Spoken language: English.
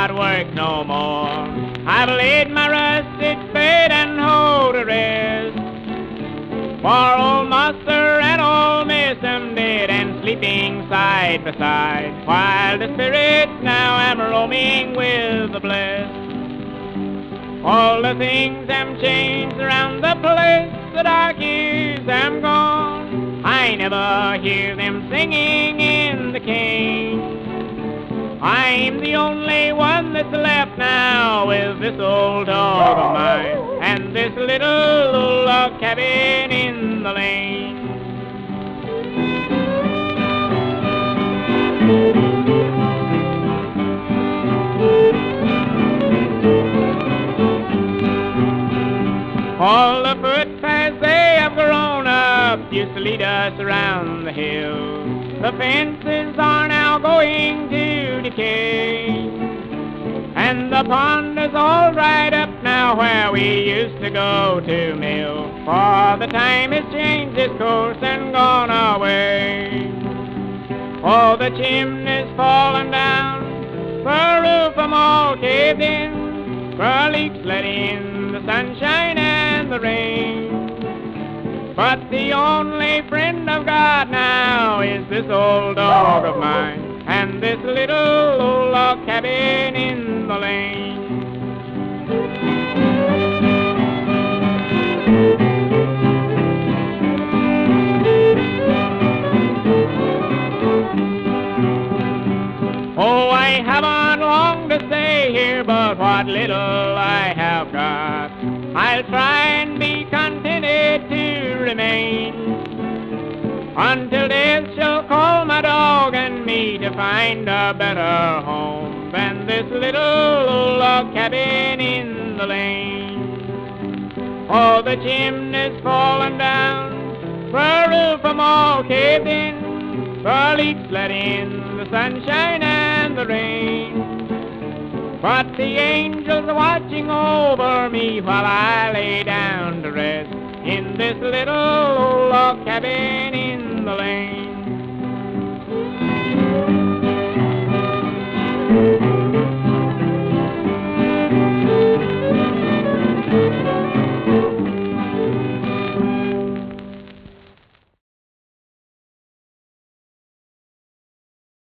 not work no more. I've laid my rusted spade and hold a rest. For old master and old miss am dead and sleeping side by side, while the spirits now am roaming with the blessed. All the things am changed around the place, the dark years am gone. I never hear them singing in the cane. I'm the only one that's left now with this old dog of mine and this little log cabin in the lane. All the footpaths they have grown up used to lead us around the hill. The fences are now going to decay, and the pond is all dried up now where we used to go to mill. For the time has changed its course and gone away. Oh, the chimney's fallen down, the roof am all caved in, the leaks let in the sunshine and the rain. But the only friend I've got now is this old dog of mine and this little old log cabin in the lane. Oh, I haven't long to stay here, but what little I have got, I'll try and be contented to remain until death shall call my dog and me to find a better home than this little old log cabin in the lane. Oh, the chimney's fallen down, the roof am all caved in, the leaks let in the sunshine and the rain. But the angels are watching over me while I lay down to rest in this little old log cabin in the lane.